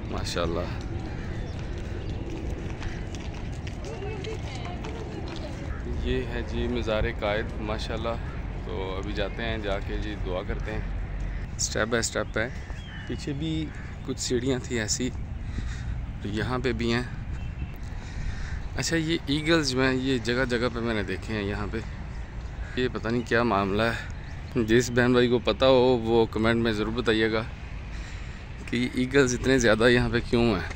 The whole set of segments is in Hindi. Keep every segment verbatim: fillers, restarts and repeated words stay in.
माशाल्लाह। ये है जी मज़ार कायद माशाल्लाह। तो अभी जाते हैं, जाके जी दुआ करते हैं। स्टेप बाय स्टेप है। पीछे भी कुछ सीढ़ियाँ थी ऐसी, तो यहाँ पे भी हैं। अच्छा, ये ईगल्स जो हैं ये जगह जगह पे मैंने देखे हैं यहाँ पे। ये पता नहीं क्या मामला है। जिस बहन भाई को पता हो वो कमेंट में ज़रूर बताइएगा कि ईगल्स इतने ज़्यादा यहाँ पे क्यों हैं।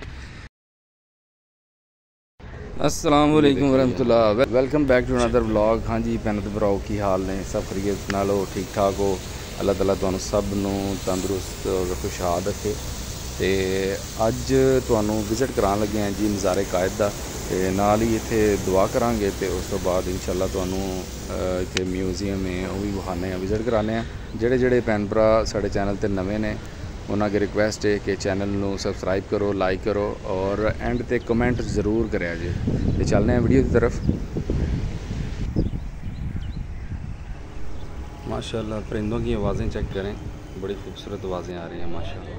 अस्सलाम वालेकुम वरहमतुल्लाह। Welcome back to another vlog. हाँ जी भैन भराओ की हाल ने, सब खैरियत नाल हो, ठीक ठाक हो। अल्लाह ताला तुहानू सब नू तंदुरुस्त और खुशहाल रखे। तो अज तुहानू विजिट करान लगे हैं जी मज़ार कायद दा, ते नाल ही इत्थे दुआ करांगे ते उस तो बाद इंशाअल्लाह तुहानू इत्थे म्यूजियम है वो भी विखाने विजिट कराने हैं। जेड़े जेड़े भैन भरा साडे चैनल ते नवे ने उन्होंने अगे रिक्वेस्ट है कि चैनल नू सबसक्राइब करो, लाइक करो और एंड ते कमेंट ज़रूर करें जी। तो चलने हैं वीडियो की तरफ। माशाल्लाह परिंदों की आवाज़ें चेक करें, बड़ी खूबसूरत आवाज़ें आ रही हैं माशाल्लाह।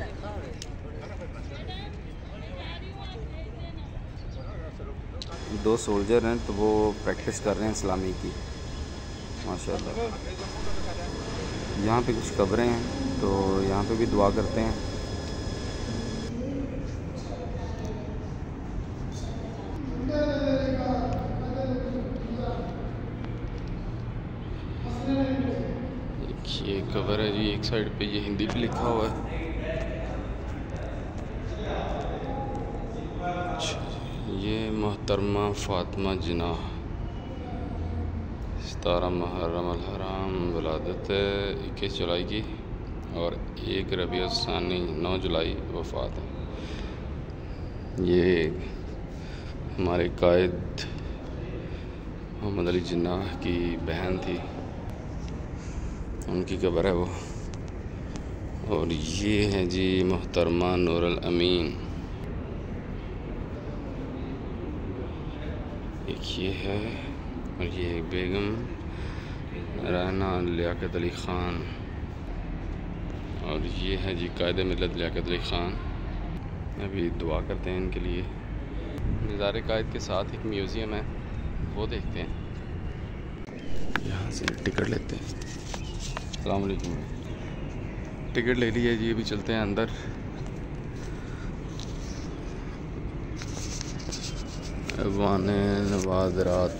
दो सोल्जर हैं तो वो प्रैक्टिस कर रहे हैं इस्लामी की माशाल्लाह। यहाँ पे कुछ कब्रें हैं तो यहाँ पे भी दुआ करते हैं। ये कब्र है जी, एक साइड पे ये हिंदी पे लिखा हुआ है। ये मोहतरमा फ़ातिमा जिनाह, सतारह मुहर्रम अल हराम वलादत इक्कीस जुलाई की और एक रबीउल सानी नौ जुलाई वफ़ात है। ये हमारे कायद मोहम्मद अली जिन्नाह की बहन थी, उनकी कब्र है वो। और ये है जी मोहतरमा नूरुल अमीन, एक ये है और ये बेगम राना लियाकत अली ख़ान और ये है जी कायद मिलत लियाकत अली ख़ान। अभी दुआ करते हैं इनके लिए। मज़ार कायद के साथ एक म्यूज़ियम है, वो देखते हैं। यहाँ से टिकट लेते हैं। अस्सलाम वालेकुम। टिकट ले ली है जी, अभी चलते हैं अंदर। अवान नवाज़रात।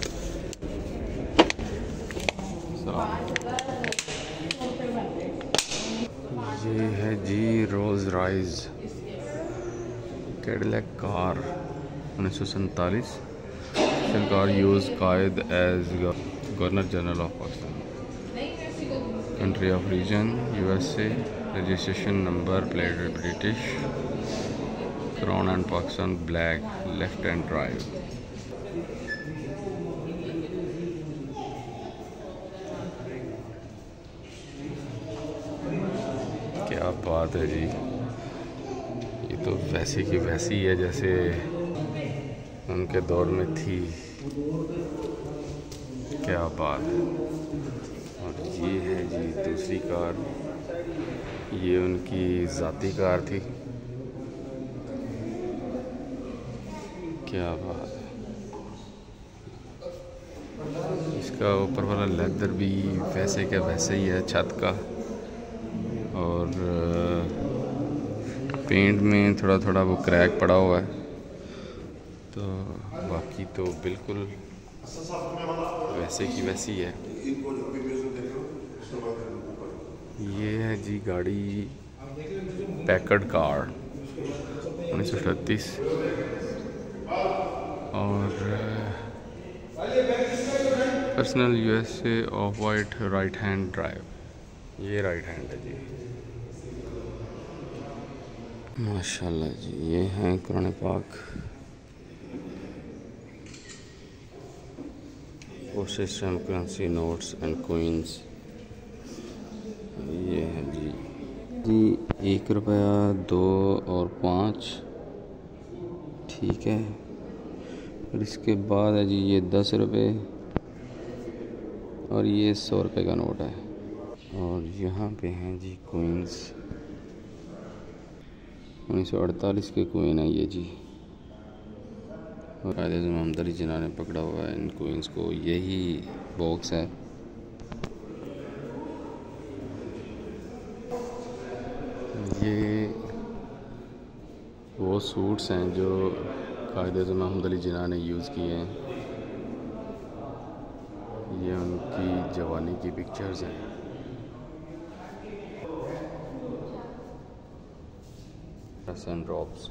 ये है जी रोज़ राइज कैडिलैक कार उन्नीस सौ सैंतालीस। Car use Quaid as governor general of Pakistan. Country of region USA. Registration number plate British. Crown and Pakistan black. Left hand drive. क्या बात है जी, ये तो वैसे की वैसी है जैसे उनके दौर में थी। क्या बात है। और ये है जी दूसरी कार, ये उनकी ज़ाती कार थी। क्या बात है। इसका ऊपर वाला लेदर भी वैसे का वैसे ही है छत का, और पेंट में थोड़ा थोड़ा वो क्रैक पड़ा हुआ है, तो बाकी तो बिल्कुल वैसे की वैसी है। ये है जी गाड़ी पैकर्ड कार उन्नीस सौ अड़तीस और personal USA of white right hand drive. ये राइट हैंड है जी माशाल्लाह जी। ये हैं कुरान पाक, system currency notes and coins. ये है जी जी एक रुपया, दो और पाँच, ठीक है। और इसके बाद है जी ये दस रुपये और ये सौ रुपये का नोट है। और यहाँ पे हैं जी कोइंस। उन्नीस सौ अड़तालीस के क्वीन है ये जी। और कायदे आज़म मोहम्मद अली जिन्ना ने पकड़ा हुआ है इन क्वींस को। यही बॉक्स है। ये वो सूट्स हैं जो कायदे आज़म मोहम्मद अली जिन्ना ने यूज़ किए हैं। ये उनकी जवानी की पिक्चर्स हैं। Sun drops.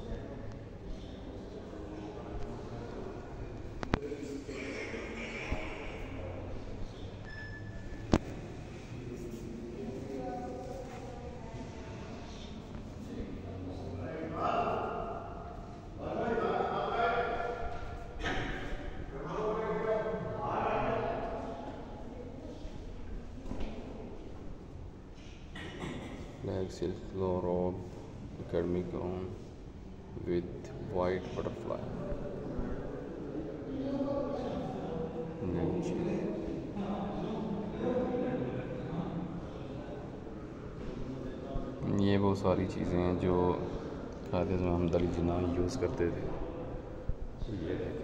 Black silk flow robe, academic gown with white butterfly. ये वो सारी चीज़ें हैं जो कायदे आज़म मोहम्मद अली जिन्ना यूज़ करते थे। ये देखें।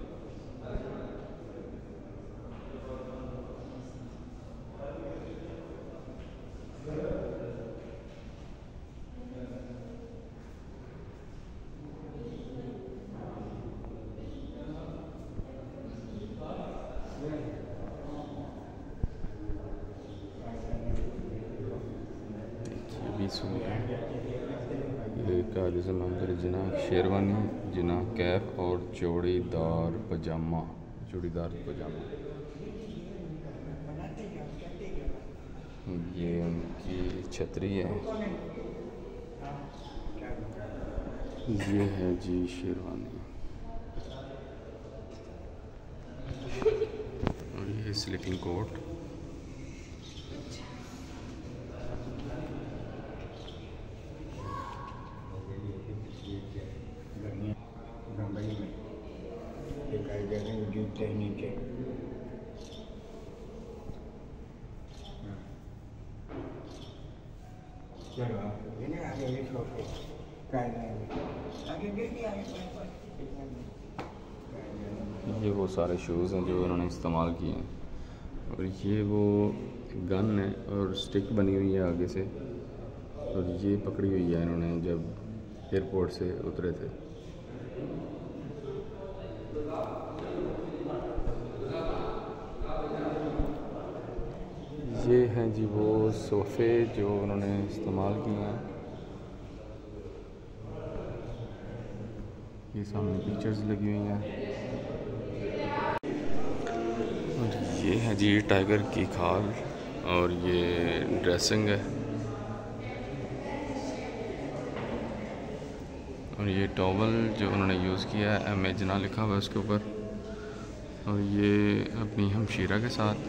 ये कायदे आज़म मोहम्मद अली जिन्ना शेरवानी, जिन्ना कैप और चूड़ीदार पजामा। चूड़ीदार पजामा ये उनकी छतरी है। ये है जी शेरवानी और ये स्लीपिंग कोट। ये वो सारे शूज़ हैं जो उन्होंने इस्तेमाल किए हैं। और ये वो गन है और स्टिक बनी हुई है आगे से। और ये पकड़ी हुई है इन्होंने जब एयरपोर्ट से उतरे थे। ये हैं जी वो सोफ़े जो उन्होंने इस्तेमाल किए हैं। ये सामने पिक्चर्स लगी हुई हैं। और ये है जी टाइगर की खाल और ये ड्रेसिंग है। और ये टॉवल जो उन्होंने यूज़ किया है एम ए जिन्ना लिखा हुआ है उसके ऊपर। और ये अपनी हमशीरा के साथ,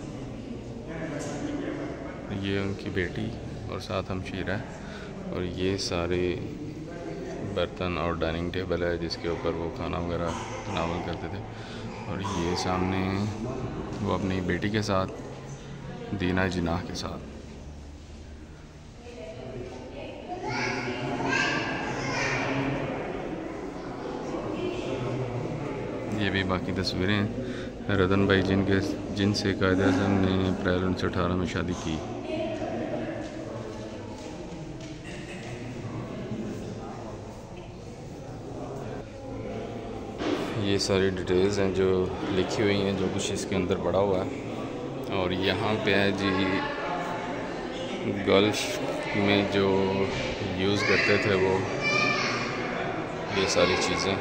ये उनकी बेटी और साथ हमशीरा है। और ये सारे बर्तन और डाइनिंग टेबल है जिसके ऊपर वो खाना वगैरह तनावल करते थे। और ये सामने वो अपनी बेटी के साथ, दीना जिन्ना के साथ। ये भी बाकी तस्वीरें हैं। रतन भाई जिनके जिनसे कायदे आज़म ने अप्रैल उन्नीस सौ अठारह में शादी की। ये सारी डिटेल्स हैं जो लिखी हुई हैं, जो कुछ इसके अंदर पड़ा हुआ है। और यहाँ पे है जी गल्फ में जो यूज़ करते थे वो ये सारी चीज़ें।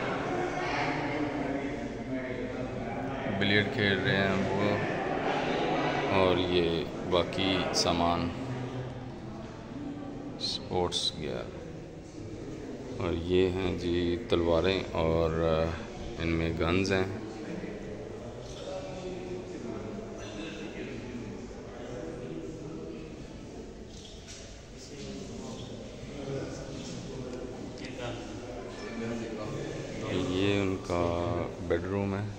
बिलियर्ड खेल रहे हैं वो। और ये बाकी सामान स्पोर्ट्स गियर। और ये हैं जी तलवारें और इनमें गन्स हैं। ये उनका बेडरूम है।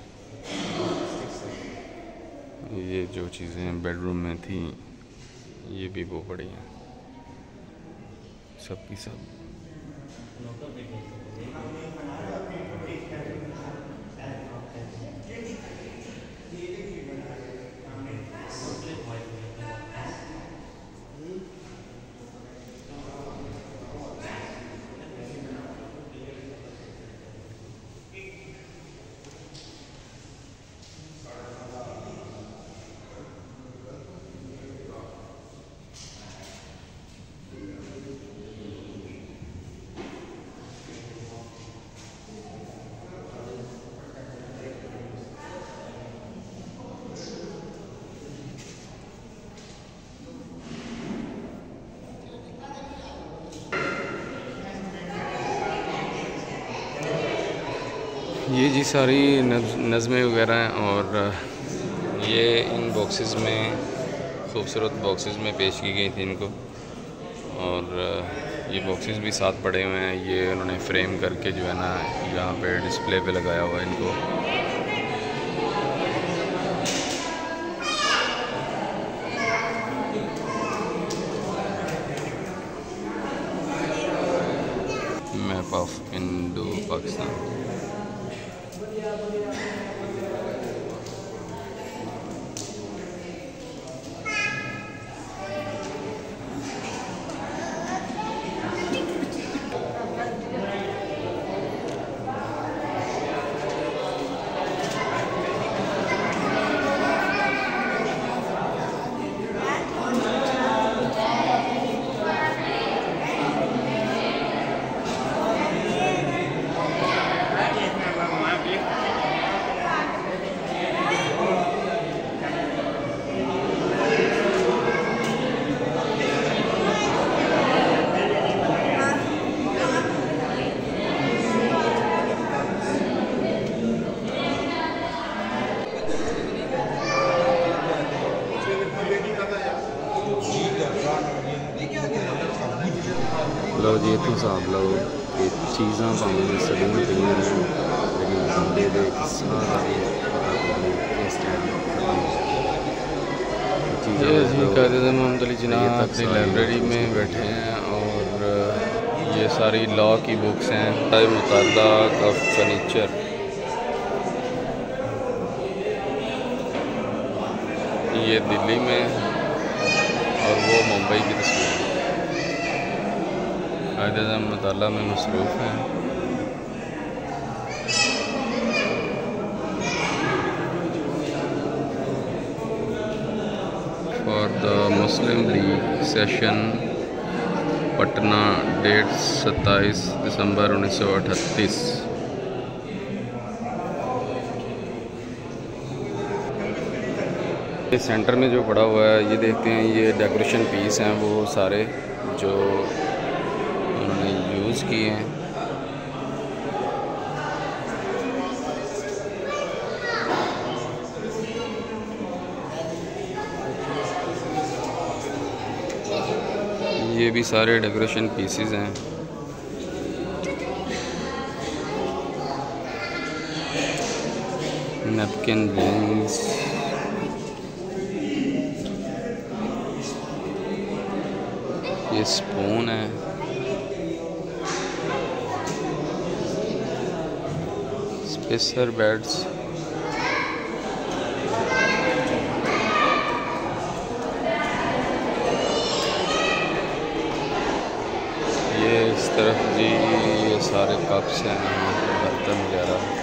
ये जो चीज़ें बेडरूम में थी ये भी वो पड़ी हैं सब की सब। ये जी सारी नज़में वगैरह हैं और ये इन बॉक्सेस में खूबसूरत बॉक्सेस में पेश की गई थी इनको। और ये बॉक्सेस भी साथ पड़े हुए हैं, ये उन्होंने फ्रेम करके जो है ना यहाँ पे डिस्प्ले पे लगाया हुआ है इनको। Map of Indo Pakistan. लो जी इतों हिसाब लो कि चीज़ां भावें सड़ियां पईयां ने लेकिन बंदे दे सारा भी इस टाइम कायदे मोहम्मद अली जिन्ना अपनी लाइब्रेरी में बैठे हैं और ये सारी लॉ की बुक्स हैं मुताल्लाक़ ऑफ फर्नीचर। ये दिल्ली में और वो मुंबई की तस्वीर है। कायदे मुताला में मसरूफ़ हैं। For the Muslim League session Patna, date सत्ताईस दिसंबर उन्नीस सौ अठतीस। ये सेंटर में जो पड़ा हुआ है ये देखते हैं, ये डेकोरेशन पीस हैं वो सारे जो उन्होंने यूज़ किए हैं। ये भी सारे डेकोरेशन पीसेस हैं। नैपकिन, रिंग्स, ये स्पून है, स्पेसर बेड्स, ये इस तरफ जी ये सारे कप्स हैं, बर्तन वगैरह।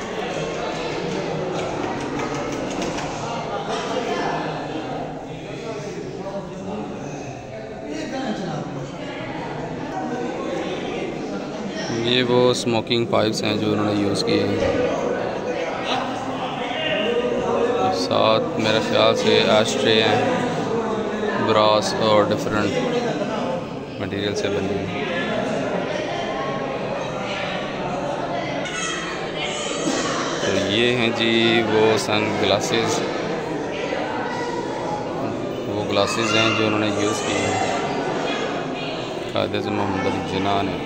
ये वो स्मोकिंग पाइप्स हैं जो उन्होंने यूज़ किए हैं। साथ मेरे ख्याल से एस्ट्रे हैं, ब्रास और डिफरेंट मटेरियल से बनी हैं। तो ये हैं जी वो सन ग्लासेस, वो ग्लासेस हैं जो उन्होंने यूज़ किए हैं कायदे मोहम्मद अली जिन्ना ने।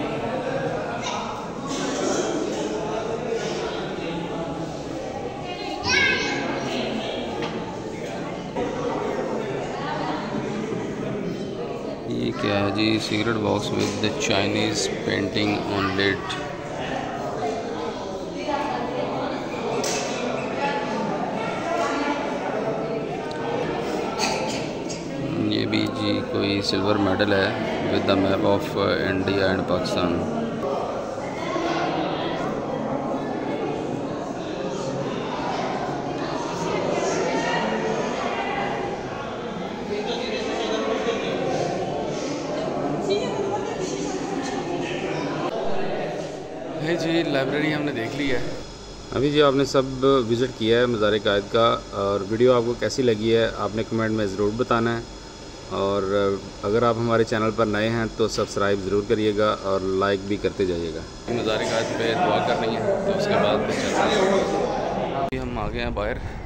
ये क्या है जी? Cigarette box with the Chinese painting on lid. ये भी जी कोई सिल्वर मेडल है with the map of India and Pakistan. है जी, लाइब्रेरी हमने देख ली है। अभी जी आपने सब विज़िट किया है मज़ार कायद का, और वीडियो आपको कैसी लगी है आपने कमेंट में ज़रूर बताना है। और अगर आप हमारे चैनल पर नए हैं तो सब्सक्राइब ज़रूर करिएगा और लाइक भी करते जाइएगा। मज़ार कायद पे दुआ करनी है तो उसके बाद हम आ गए हैं बाहर।